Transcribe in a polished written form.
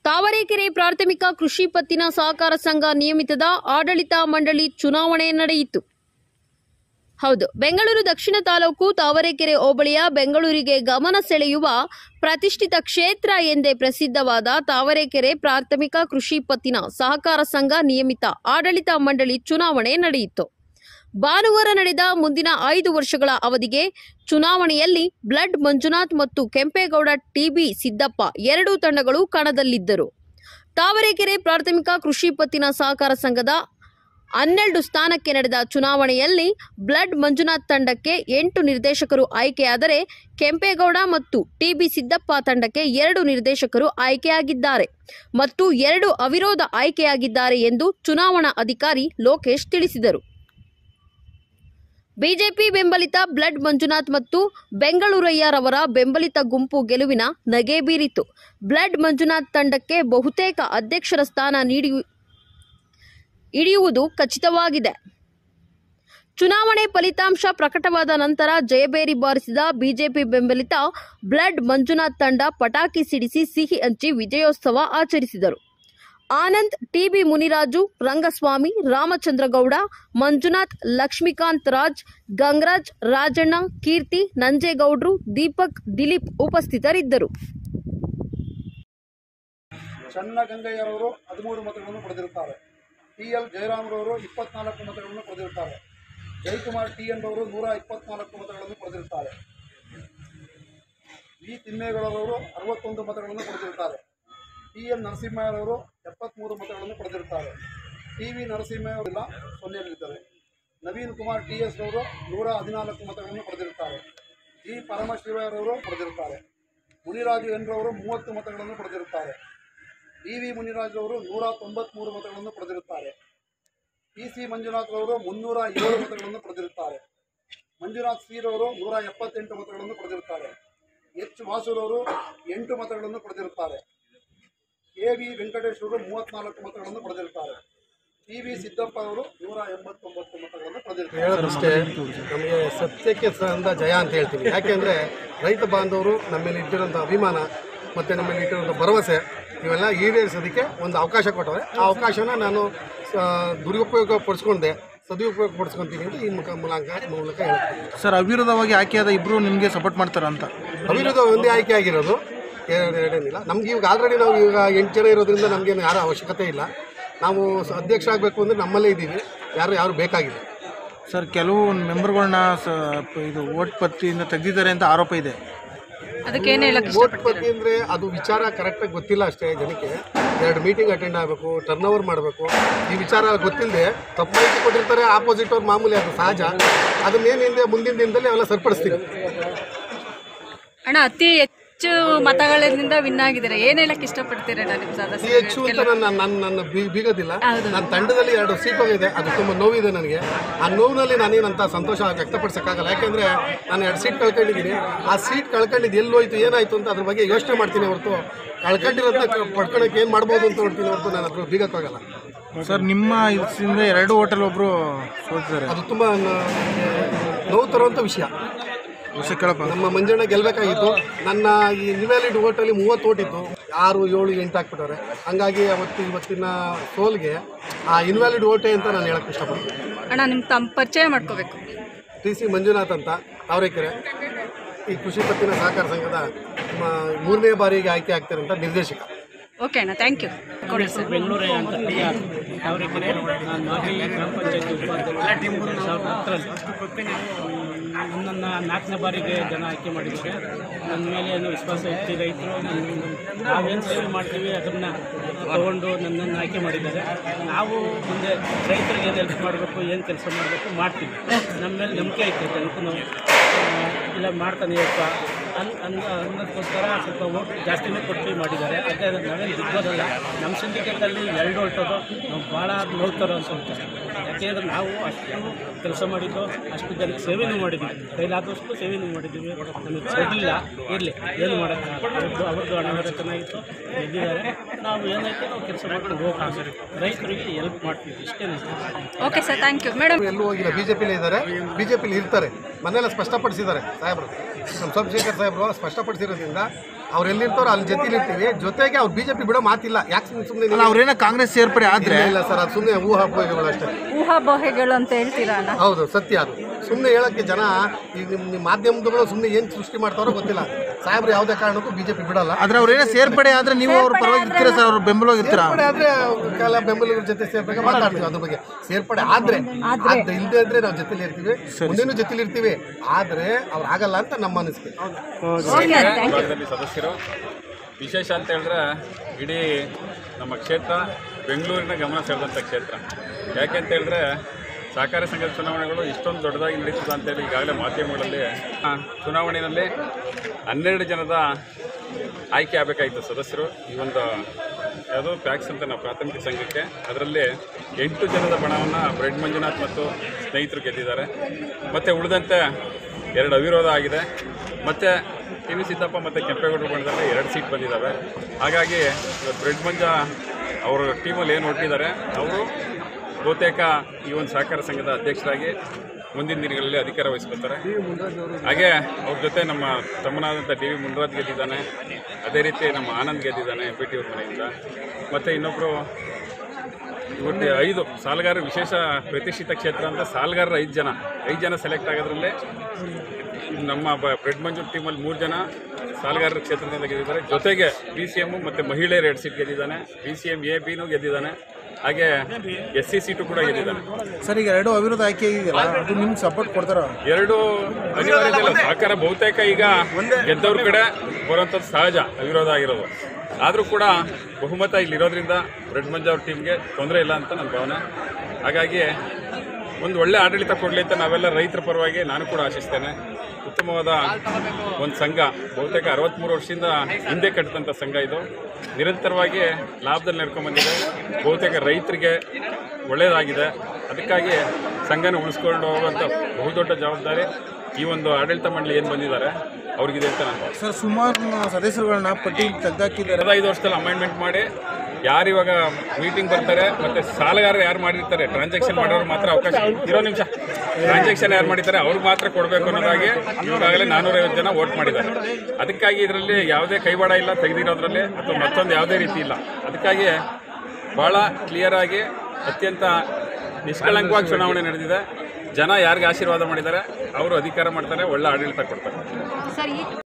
ತಾವರೆಕೆರೆ ಪ್ರಾಥಮಿಕ ಕೃಷಿ ಪತ್ತಿನ ಸಹಕಾರ ಸಂಘ ನಿಯಮಿತದ ಆಡಳಿತ ಮಂಡಳಿ ಚುನಾವಣೆ ನಡೆಯಿತು. ಹೌದು, ಬೆಂಗಳೂರು ದಕ್ಷಿಣ ತಾಲೂಕು ತಾವರೆಕೆರೆ ಹೋಬಳಿಯ ಬೆಂಗಳೂರಿಗೆ ಗಮನ ಸೆಳೆಯುವ ಪ್ರತಿಷ್ಠಿತ ಕ್ಷೇತ್ರ ಎಂದೇ ಪ್ರಸಿದ್ಧವಾದ ತಾವರೆಕೆರೆ ಪ್ರಾಥಮಿಕ ಕೃಷಿ ಪತ್ತಿನ ಸಹಕಾರ ಸಂಘ ನಿಯಮಿತ ಆಡಳಿತ ಮಂಡಳಿ ಚುನಾವಣೆ ನಡೆಯಿತು. ಭಾನುವಾರ ನಡೆದ ಮುಂದಿನ 5 ವರ್ಷಗಳ ಅವಧಿಗೆ ಚುನಾವಣೆಯಲ್ಲಿ ಬ್ಲಡ್ ಮಂಜುನಾಥ್ ಮತ್ತು ಕೆಂಪೇಗೌಡ ಟಿಬಿ ಸಿದ್ದಪ್ಪ ಎರಡೂ ತಂಡಗಳು ಕಣದಲ್ಲಿದ್ದರು. ತಾವರೆಕೆರೆ ಪ್ರಾಥಮಿಕ ಕೃಷಿ ಪತ್ತಿನ ಸಹಕಾರ ಸಂಘದ 12 ಸ್ಥಾನಕ್ಕೆ ನಡೆದ ಚುನಾವಣೆಯಲ್ಲಿ ಬ್ಲಡ್ ಮಂಜುನಾಥ್ ತಂಡಕ್ಕೆ 8 ನಿರ್ದೇಶಕರು ಆಯ್ಕೆಯಾದರೆ ಕೆಂಪೇಗೌಡ ಮತ್ತು ಟಿಬಿ ಸಿದ್ದಪ್ಪ ತಂಡಕ್ಕೆ 2 ನಿರ್ದೇಶಕರು ಆಯ್ಕೆಯಾಗಿದ್ದಾರೆ ಮತ್ತು 2 ಅವಿರೋಧ ಆಯ್ಕೆಯಾಗಿದ್ದಾರೆ ಎಂದು ಚುನಾವಣಾ ಅಧಿಕಾರಿ ಲೋಕೇಶ್ ತಿಳಿಸಿದರು. ಬಿಜೆಪಿ ಬೆಂಬಲಿತ ಬ್ಲಡ್ ಮಂಜುನಾಥ್ ಮತ್ತು ಬೆಂಗಳೂರಯ್ಯರವರ ಬೆಂಬಲಿತ ಗುಂಪು ಗೆಲುವಿನ ನಗೆ ಬೀರಿತು. ಬ್ಲಡ್ ಮಂಜುನಾಥ್ ತಂಡಕ್ಕೆ ಬಹುತೇಕ ಅಧ್ಯಕ್ಷರ ಸ್ಥಾನ ಹಿಡಿಯುವುದು ಖಚಿತವಾಗಿದೆ. ಚುನಾವಣೆ ಫಲಿತಾಂಶ ಪ್ರಕಟವಾದ ನಂತರ ಜಯಬೇರಿ ಬಾರಿಸಿದ ಬಿಜೆಪಿ ಬೆಂಬಲಿತ ಬ್ಲಡ್ ಮಂಜುನಾಥ್ ತಂಡ ಪಟಾಕಿ ಸಿಡಿಸಿ ಸಿಹಿ ಹಂಚಿ ವಿಜಯೋತ್ಸವ ಆಚರಿಸಿದರು. ಆನಂದ್, ಟಿಬಿ ಮುನಿರಾಜು, ರಂಗಸ್ವಾಮಿ, ರಾಮಚಂದ್ರಗೌಡ, ಮಂಜುನಾಥ್, ಲಕ್ಷ್ಮೀಕಾಂತ್ ರಾಜ್, ಗಂಗರಾಜ್, ರಾಜಣ್ಣ, ಕೀರ್ತಿ, ನಂಜೇಗೌಡ್ರು, ದೀಪಕ್, ದಿಲೀಪ್ ಉಪಸ್ಥಿತರಿದ್ದರು. ಚನ್ನಗಂಗಯ್ಯರವರು 13 ಮತಗಳನ್ನು ಪಡೆದಿರುತ್ತಾರೆ. ಟಿಎಲ್ ಜಯರಾಮ್ರವರು 24 ಮತಗಳನ್ನು ಪಡೆದಿರುತ್ತಾರೆ. ಜಯಕುಮಾರ್ ಟಿಎನ್ ರವರು 124 ಮತಗಳನ್ನು ಪಡೆದಿರುತ್ತಾರೆ. ವಿ ತಿಮ್ಮೇಗೌಡರವರು 61 ಮತಗಳನ್ನು ಪಡೆದಿರುತ್ತಾರೆ. ಟಿಎನ್ ನರಸಿಂಹಯ್ಯರವರು 73 ಮತಗಳನ್ನು ಪಡೆದಿರುತ್ತಾರೆ. ಟಿವಿ ನರಸಿಂಹಯ್ಯವರಿಲ್ಲ, 0 ನವೀನ್ ಕುಮಾರ್ ಟಿಎಸ್ ರವರು 114 ಮತಗಳನ್ನು ಪಡೆದಿರುತ್ತಾರೆ. ಜಿ ಪರಮಶಿವಯ್ಯರವರು ಪಡೆದಿರುತ್ತಾರೆ. ಮುನಿರಾಜು ಎನ್ ರವರು 30 ಮತಗಳನ್ನು ಪಡೆದಿರುತ್ತಾರೆ. ವಿ ಮುನಿರಾಜು ಅವರು 193 ಮತಗಳನ್ನು ಪಡೆದಿರುತ್ತಾರೆ. ಸಿ ಮಂಜುನಾಥ್ ರವರು 307 ಮತಗಳನ್ನು ಪಡೆದಿರುತ್ತಾರೆ. ಮಂಜುನಾಥ್ ಸಿ ರವರು 178 ಮತಗಳನ್ನು ಪಡೆದಿರುತ್ತಾರೆ. ಎಚ್ ವಾಸುರವರು 8 ಮತಗಳನ್ನು ಪಡೆದಿರುತ್ತಾರೆ. ವಿ ವೆಂಕಟೇಶ್ ಅವರು 34 ಮತಗಳನ್ನು ಪಡೆದಿರುತ್ತಾರೆ. ಟಿಬಿ ಸಿದ್ದಪ್ಪ ಅವರು 189 ಮತಗಳನ್ನು ಪಡೆದಿರುತ್ತಾರೆ. ನಮಗೆ ಸತ್ಯಕ್ಕೆ ಸಂದ ಜಯ ಅಂತ ಹೇಳ್ತೀವಿ. ಯಾಕೆಂದರೆ ರೈತ ಬಾಂಧವರು ನಮ್ಮ ಮೇಲೆ ಇಟ್ಟಿರೋಂಥ ಅಭಿಮಾನ ಮತ್ತು ನಮ್ಮ ಮೇಲೆ ಇಟ್ಟಿರೋಂಥ ಭರವಸೆ ಇವೆಲ್ಲ ಈಡೇರಿಸೋದಕ್ಕೆ ಒಂದು ಅವಕಾಶ ಕೊಟ್ಟವ್ರೆ. ಆ ಅವಕಾಶನ ನಾನು ದುರುಪಯೋಗ ಪಡಿಸ್ಕೊಂಡೆ, ಸದುಪಯೋಗ ಪಡಿಸ್ಕೊತೀನಿ ಅಂತ ಈ ಮೂಲಕ ಹೇಳ್ತೀನಿ. ಸರ್, ಅವಿರೋಧವಾಗಿ ಆಯ್ಕೆಯಾದ ಇಬ್ಬರು ನಿಮಗೆ ಸಪೋರ್ಟ್ ಮಾಡ್ತಾರ ಅಂತ? ಅವಿರೋಧ ಒಂದೇ ಆಯ್ಕೆ ಆಗಿರೋದು, ಎರಡೇನಿಲ್ಲ. ನಮ್ಗೆ ಇವಾಗ ಆಲ್ರೆಡಿ ನಾವು ಈಗ 8 ಜನ ಇರೋದ್ರಿಂದ ನಮಗೇನು ಯಾರ ಅವಶ್ಯಕತೆ ಇಲ್ಲ. ನಾವು ಅಧ್ಯಕ್ಷ ಆಗಬೇಕು ಅಂದರೆ ನಮ್ಮಲ್ಲೇ ಇದ್ದೀವಿ, ಯಾರು ಬೇಕಾಗಿಲ್ಲ. ಸರ್, ಕೆಲವು ಮೆಂಬರ್ಗಳನ್ನ ಇದು ವೋಟ್ ಪಟ್ಟಿಯಿಂದ ತೆಗೆದಿದ್ದಾರೆ ಅಂತ ಆರೋಪ ಇದೆ. ವೋಟ್ ಪಟ್ಟಿ ಅಂದರೆ ಅದು ವಿಚಾರ ಕರೆಕ್ಟಾಗಿ ಗೊತ್ತಿಲ್ಲ ಅಷ್ಟೇ ಜನಕ್ಕೆ. 2 ಮೀಟಿಂಗ್ ಅಟೆಂಡ್ ಆಗಬೇಕು, ಟರ್ನ್ ಓವರ್ ಮಾಡಬೇಕು. ಈ ವಿಚಾರ ಗೊತ್ತಿಲ್ಲದೆ ತಪ್ಪು ಮಾಹಿತಿ ಕೊಟ್ಟಿರ್ತಾರೆ. ಆಪೋಸಿಟ್ ಅವ್ರು ಮಾಮೂಲಿ, ಅದು ಸಹಜ. ಅದನ್ನೇನಿದೆ ಮುಂದಿನ ದಿನದಲ್ಲಿ ಅವೆಲ್ಲ ಸರಿಪಡಿಸ್ತೀವಿ. ಅಣ್ಣ, ಅತಿ ಹೆಚ್ಚು ಮತಗಳಿಂದ ವಿನ್ ಆಗಿದ್ದಾರೆ, ಏನ್ ಹೇಳಕ್ ಇಷ್ಟಪಡ್ತೀರಾ? ಅತಿ ಹೆಚ್ಚು ಅಂತ ನನ್ನ ಬೀಗೋದಿಲ್ಲ. ನನ್ನ ತಂಡದಲ್ಲಿ 2 ಸೀಟ್ ಹೋಗಿದೆ, ಅದು ತುಂಬ ನೋವಿದೆ ನನಗೆ. ಆ ನೋವಿನಲ್ಲಿ ನಾನೇನಂತ ಸಂತೋಷ ವ್ಯಕ್ತಪಡಿಸೋಕ್ಕಾಗಲ್ಲ. ಯಾಕೆಂದರೆ ನಾನು 2 ಸೀಟ್ ಕಳ್ಕೊಂಡಿದ್ದೀನಿ. ಆ ಸೀಟ್ ಕಳ್ಕೊಂಡಿದ್ದು ಎಲ್ಲೋಯ್ತು, ಏನಾಯಿತು ಅಂತ ಅದ್ರ ಬಗ್ಗೆ ಯೋಚನೆ ಮಾಡ್ತೀನಿ ಹೊರತು ಕಳ್ಕೊಂಡಿರೋದನ್ನ ಪಡ್ಕೊಳಕ್ಕೆ ಏನು ಮಾಡ್ಬೋದು ಅಂತ ನೋಡ್ತೀನಿ ಹೊರತು ನಾನು ಅದ್ರ ಬೀಗೋಕ್ಕಾಗಲ್ಲ. ಸರ್, ನಿಮ್ಮ ಇದರಿಂದ 2 ಹೋಟೆಲ್ ಒಬ್ಬರು ಸೋತಿದ್ದಾರೆ. ಅದು ತುಂಬ ನೋವು ತರುವಂಥ ವಿಷಯ. ನಮ್ಮ ಮಂಜಣ್ಣ ಗೆಲ್ಲಬೇಕಾಗಿತ್ತು. ನನ್ನ ಈ ಇನ್ವ್ಯಾಲಿಡ್ ಓಟಲ್ಲಿ 30 ಓಟಿತ್ತು, 6, 7, 8 ಹಾಕ್ಬಿಟ್ಟವ್ರೆ. ಹಂಗಾಗಿ ಇವತ್ತಿನ ಸೋಲ್ಗೆ ಆ ಇನ್ವ್ಯಾಲಿಡ್ ಓಟೆ ಅಂತ ನಾನು ಹೇಳಕ್ಕೆ ಇಷ್ಟಪಡ್ತೀನಿ. ಅಣ್ಣ, ತಮ್ಮ ಪರಿಚಯ ಮಾಡ್ಕೋಬೇಕು. ಸಿ ಮಂಜುನಾಥ್ ಅಂತ, ತಾವರೆಕೆರೆ ಈ ಕೃಷಿ ಪತ್ತಿನ ಸಹಕಾರ ಸಂಘದ 3ನೇ ಬಾರಿಗೆ ಆಯ್ಕೆ ಆಗ್ತಿರೋಂಥ ನಿರ್ದೇಶಕ. ಓಕೆ ಅಣ್ಣ, ಥ್ಯಾಂಕ್ ಯು. ಬೆಂಗಳೂರೇ ಅಂತ ತಾವರೆಕೆರೆ ಮಾಜಿ ಗ್ರಾಮ ಪಂಚಾಯತಿ ಉಪಾಧ್ಯಕ್ಷ. ನನ್ನನ್ನು 4ನೇ ಬಾರಿಗೆ ಜನ ಆಯ್ಕೆ ಮಾಡಿದ್ದಾರೆ. ನನ್ನ ಮೇಲೆ ಏನು ವಿಶ್ವಾಸ ಇಟ್ಟು ರೈತರು ನಾವೇನು ಸೇವೆ ಮಾಡ್ತೀವಿ ಅದನ್ನು ತಗೊಂಡು ನನ್ನನ್ನು ಆಯ್ಕೆ ಮಾಡಿದ್ದಾರೆ. ನಾವು ಮುಂದೆ ರೈತರಿಗೆ ಏನು ಹೆಲ್ಪ್ ಮಾಡಬೇಕು, ಏನು ಕೆಲಸ ಮಾಡಬೇಕು ಮಾಡ್ತೀವಿ. ನಮ್ಮ ಮೇಲೆ ನಂಬಿಕೆ ಐತೆ ಅಂತ ನಾವು ಇಲ್ಲ ಮಾಡ್ತಾನೆಯಪ್ಪ ಅನ್ನೋದಕ್ಕೋಸ್ಕರ ಸ್ವಲ್ಪ ವೋಟ್ ಜಾಸ್ತಿನೇ ಕೊಟ್ಟು ಮಾಡಿದ್ದಾರೆ. ಅದೇ ನಾವೇನು ದಿಗ್ಗೋದಲ್ಲ. ನಮ್ಮ ಸಿಂಡಿಕೇಟಲ್ಲಿ 2 ಹೊರಟೋದು ನಾವು ಭಾಳ ನೋಡ್ತಾರೋ ಅನ್ಸುತ್ತೆ. ಯಾಕೆಂದರೆ ನಾವು ಅಷ್ಟು ಕೆಲಸ ಮಾಡಿದ್ದು, ಅಷ್ಟು ಜನಕ್ಕೆ ಸೇವೆನೂ ಮಾಡಿದ್ದೀವಿ, ಕೈಲಾದಷ್ಟು ಸೇವೆನೂ ಮಾಡಿದ್ದೀವಿ. ನಮಗೆ ಕೊಡಲಿಲ್ಲ, ಇರಲಿ, ಏನು ಮಾಡೋಕ್ಕೆ ಅವ್ರದ್ದು ಹಣವರ ಚೆನ್ನಾಗಿತ್ತು, ಗೆದ್ದಿದ್ದಾರೆ. ನಾವು ಏನಾಯ್ತು ನಾವು ಕೆಲಸ ಮಾಡ್ಕೊಂಡು ಹೋಗ್ತೀವಿ, ರೈತರಿಗೆ ಹೆಲ್ಪ್ ಮಾಡ್ತೀವಿ, ಇಷ್ಟೇ. Okay sir, thank you. Madam ಎಲ್ಲೂ ಹೋಗಿಲ್ಲ, ಬಿಜೆಪಿಲೇ ಇದ್ದಾರೆ, ಬಿಜೆಪಿಲಿ ಇರ್ತಾರೆ. ಮನೆಯಲ್ಲ ಸ್ಪಷ್ಟಪಡಿಸಿದ್ದಾರೆ ಸಾಹೇಬರು, ನಮ್ಮ ಸೋಮಶೇಖರ್ ಸಾಹೇಬರು ಸ್ಪಷ್ಟಪಡಿಸಿರೋದ್ರಿಂದ ಅವ್ರು ಎಲ್ಲಿರ್ತಾರೋ ಅಲ್ಲಿ ಜೊತೆಲಿರ್ತೀವಿ. ಜೊತೆಗೆ ಅವ್ರು ಬಿಜೆಪಿ ಬಿಡೋ ಮಾತಿಲ್ಲ. ಯಾಕೆ ಸುಮ್ಮನೆ ಅವ್ರೇನೋ ಕಾಂಗ್ರೆಸ್ ಸೇರ್ಪಡೆ ಆದ್ರೆ ಇಲ್ಲ ಸರ್, ಅದು ಸುಮ್ಮನೆ ಊಹಾಪೋಹಗಳು ಅಷ್ಟೇ. ಊಹಾಪೋಹಗಳು ಅಂತ ಹೇಳ್ತೀರಾ ಅಣ್ಣ? ಹೌದು, ಸತ್ಯ ಅದು. ಸುಮ್ಮನೆ ಹೇಳಕ್ಕೆ ಜನ ಈಗ ನಿಮ್ಮ ಮಾಧ್ಯಮಗಳು ಸುಮ್ಮನೆ ಏನು ಸೃಷ್ಟಿ ಮಾಡ್ತಾರೋ ಗೊತ್ತಿಲ್ಲ. ಸಾಹೇಬ್ರು ಯಾವುದೇ ಕಾರಣಕ್ಕೂ ಬಿಜೆಪಿ ಬಿಡಲ್ಲ. ಆದ್ರೆ ಅವ್ರೇನೋ ಸೇರ್ಪಡೆ ಆದ್ರೆ ನೀವು ಅವ್ರ ಪರವಾಗಿ ಇರ್ತೀರಾ ಸರ್? ಅವ್ರ ಬೆಂಬಲವಾಗಿರ್ತೀರಾ? ಸೇರ್ಪಡೆ ಆದ್ರೆ ಕಾಲ ಬೆಂಬಲಿಗರ ಜೊತೆ ಸೇರ್ಬೇಕು, ಮಾತಾಡ್ತೀವಿ ಅದ್ರ ಬಗ್ಗೆ. ಸೇರ್ಪಡೆ ಆದ್ರೆ ಇಲ್ಲದೆ ಇದ್ರೆ ನಾವು ಜೊತೆಲಿ ಇರ್ತೀವಿ, ಮುಂದೇನು ಜೊತೆಲಿ ಇರ್ತೀವಿ. ಆದ್ರೆ ಅವ್ರು ಆಗಲ್ಲ ಅಂತ ನಮ್ಮ ಅನಿಸಿಕೆ. ಭಾಗದಲ್ಲಿ ಸದಸ್ಯರು ವಿಶೇಷ ಅಂತ ಹೇಳಿದ್ರೆ ಇಡೀ ನಮ್ಮ ಕ್ಷೇತ್ರ ಬೆಂಗಳೂರಿನ ಗಮನ ಸೆಳೆದಂಥ ಕ್ಷೇತ್ರ. ಯಾಕೆ ಅಂತ ಹೇಳಿದ್ರೆ ಸಹಕಾರಿ ಸಂಘದ ಚುನಾವಣೆಗಳು ಇಷ್ಟೊಂದು ದೊಡ್ಡದಾಗಿ ನಡೀತದೆ ಅಂತೇಳಿ ಈಗಾಗಲೇ ಮಾಧ್ಯಮಗಳಲ್ಲಿ ಚುನಾವಣೆಯಲ್ಲಿ 12 ಜನದ ಆಯ್ಕೆ ಆಗಬೇಕಾಯಿತು ಸದಸ್ಯರು. ಈ ಒಂದು ಯಾವುದೋ ಪ್ಯಾಕ್ಸ್ ಅಂತ ನಾವು ಪ್ರಾಥಮಿಕ ಸಂಘಕ್ಕೆ, ಅದರಲ್ಲಿ 8 ಜನದ ಬಣವನ್ನು ಬ್ರೆಡ್ ಮಂಜುನಾಥ್ ಮತ್ತು ಸ್ನೇಹಿತರು ಗೆದ್ದಿದ್ದಾರೆ. ಮತ್ತು ಉಳಿದಂತೆ 2 ಅವಿರೋಧ ಆಗಿದೆ. ಮತ್ತು ಟಿ ವಿ ಸಿದ್ದಪ್ಪ ಮತ್ತು ಕೆಂಪೇಗೌಡರ ಬಣದಲ್ಲಿ 2 ಸೀಟ್ ಬಂದಿದ್ದಾವೆ. ಹಾಗಾಗಿ ಬ್ರೆಡ್ ಮಂಜ ಅವರ ಟೀಮಲ್ಲಿ ಏನು ಹೊರಟಿದ್ದಾರೆ ಅವರು ಬಹುತೇಕ ಈ ಒಂದು ಸಹಕಾರ ಸಂಘದ ಅಧ್ಯಕ್ಷರಾಗಿ ಮುಂದಿನ ದಿನಗಳಲ್ಲಿ ಅಧಿಕಾರ ವಹಿಸ್ಕೊಳ್ತಾರೆ. ಹಾಗೆ ಅವ್ರ ಜೊತೆ ನಮ್ಮ ತಮ್ಮನಾದಂಥ ಟಿ ವಿ ಮುಂಡರಾಜ್ ಗೆದ್ದಿದ್ದಾನೆ. ಅದೇ ರೀತಿ ನಮ್ಮ ಆನಂದ್ ಗೆದ್ದಿದ್ದಾನೆ MP ಅವ್ರ ಮನೆಯಿಂದ. ಮತ್ತು ಇನ್ನೊಬ್ಬರು ಇವತ್ತು 5 ಸಾಲಗಾರ ವಿಶೇಷ ಪ್ರತಿಷ್ಠಿತ ಕ್ಷೇತ್ರ ಅಂತ ಸಾಲಗಾರರು 5 ಜನ ಸೆಲೆಕ್ಟ್ ಆಗೋದ್ರಲ್ಲೇ ನಮ್ಮ ಬ್ರೆಡ್ ಮಂಜೂರ್ ಟೀಮಲ್ಲಿ 3 ಜನ ಸಾಲಗಾರರ ಕ್ಷೇತ್ರದಿಂದ ಗೆದ್ದಿದ್ದಾರೆ. ಜೊತೆಗೆ BCM ಮತ್ತು ಮಹಿಳೆಯರು 2 ಸೀಟ್ ಗೆದ್ದಿದ್ದಾನೆ. BCM A-Bನೂ ಗೆದ್ದಿದ್ದಾನೆ. ಹಾಗೆ SC ಸೀಟು ಕೂಡ ಗೆದ್ದಿದ್ದಾನೆ. ಸರ್, ಈಗ 2 ಅವಿರೋಧ ಆಯ್ಕೆ ಇದೆಯಲ್ಲ, ಅದು ನಿಮ್ಗೆ ಸಪೋರ್ಟ್ ಕೊಡ್ತಾರ? 2 ಅನಿವಾರ್ಯತೆ ಇಲ್ಲ. ಸಹಕಾರ ಬಹುತೇಕ ಈಗ ಗೆದ್ದವ್ರ ಕಡೆ ಬರುವಂಥದ್ದು ಸಹಜ, ಅವಿರೋಧ ಆಗಿರೋದು. ಆದರೂ ಕೂಡ ಬಹುಮತ ಇಲ್ಲಿರೋದ್ರಿಂದ ಬ್ರೆಡ್ ಮಂಜ ಅವ್ರ ಟೀಮ್ಗೆ ತೊಂದರೆ ಇಲ್ಲ ಅಂತ ನನ್ನ ಭಾವನೆ. ಹಾಗಾಗಿ ಒಂದು ಒಳ್ಳೆ ಆಡಳಿತ ಕೊಡಲಿ ಅಂತ ನಾವೆಲ್ಲ ರೈತರ ಪರವಾಗಿ ನಾನು ಕೂಡ ಆಶಿಸ್ತೇನೆ. ಉತ್ತಮವಾದ ಒಂದು ಸಂಘ, ಬಹುತೇಕ 63 ವರ್ಷದಿಂದ ಹಿಂದೆ ಕಟ್ಟಿದಂಥ ಸಂಘ ಇದು. ನಿರಂತರವಾಗಿ ಲಾಭದಲ್ಲಿ ನಡ್ಕೊಂಡ್ಬಂದಿದೆ. ಬಹುತೇಕ ರೈತರಿಗೆ ಒಳ್ಳೆಯದಾಗಿದೆ. ಅದಕ್ಕಾಗಿ ಸಂಘನ ಉಳಿಸ್ಕೊಂಡು ಹೋಗುವಂಥ ಬಹುದೊಡ್ಡ ಜವಾಬ್ದಾರಿ ಈ ಒಂದು ಆಡಳಿತ ಮಂಡಳಿ ಏನು ಬಂದಿದ್ದಾರೆ ಅವ್ರಿಗಿದೆ ಅಂತ ನಾನು. ಸರ್, ಸುಮಾರು ಸದಸ್ಯರುಗಳನ್ನ ಪಟ್ಟಿ ತೆಗೆದಾಕಿದ್ದಾರೆ. 5 ವರ್ಷದಲ್ಲಿ ಅಮೆಂಡ್ಮೆಂಟ್ ಮಾಡಿ ಯಾರು ಇವಾಗ ಮೀಟಿಂಗ್ ಬರ್ತಾರೆ ಮತ್ತು ಸಾಲಗಾರರು ಯಾರು ಮಾಡಿರ್ತಾರೆ, ಟ್ರಾನ್ಸಾಕ್ಷನ್ ಮಾಡೋರು ಮಾತ್ರ ಅವಕಾಶ ಟ್ರಾನ್ಸಾಕ್ಷನ್ ಯಾರು ಮಾಡಿದ್ದಾರೆ ಅವ್ರಿಗೆ ಮಾತ್ರ ಕೊಡಬೇಕು ಅನ್ನೋದಾಗಿ ಇವಾಗಲೇ 450 ಜನ ವೋಟ್ ಮಾಡಿದ್ದಾರೆ. ಅದಕ್ಕಾಗಿ ಇದರಲ್ಲಿ ಯಾವುದೇ ಕೈವಾಡ ಇಲ್ಲ ತೆಗೆದಿರೋದ್ರಲ್ಲಿ, ಅಥವಾ ಮತ್ತೊಂದು ಯಾವುದೇ ರೀತಿ ಇಲ್ಲ. ಅದಕ್ಕಾಗಿ ಭಾಳ ಕ್ಲಿಯರಾಗಿ ಅತ್ಯಂತ ನಿಷ್ಕಳಂಕವಾಗಿ ಚುನಾವಣೆ ನಡೆದಿದೆ. ಜನ ಯಾರಿಗೆ ಆಶೀರ್ವಾದ ಮಾಡಿದ್ದಾರೆ ಅವರು ಅಧಿಕಾರ ಮಾಡ್ತಾರೆ, ಒಳ್ಳೆ ಆಡಳಿತ ಕೊಡ್ತಾರೆ.